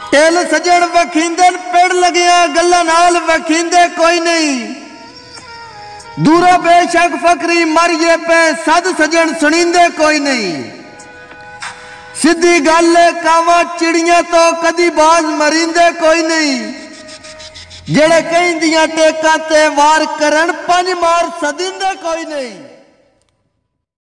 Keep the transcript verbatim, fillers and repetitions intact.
Till सजन वखींदे पेड़ लगिया गल्लां नाल वखींदे कोई नहीं। दूरा बेशक फकरी मरिए पे सद सजन सुनींदे कोई नहीं। सीधी गल कावा चिड़िया तो कदी बाज मरींदे कोई नहीं। जेड़े कहीं दियां टेकां ते वार करन पंज मार सदिंदे कोई नहीं।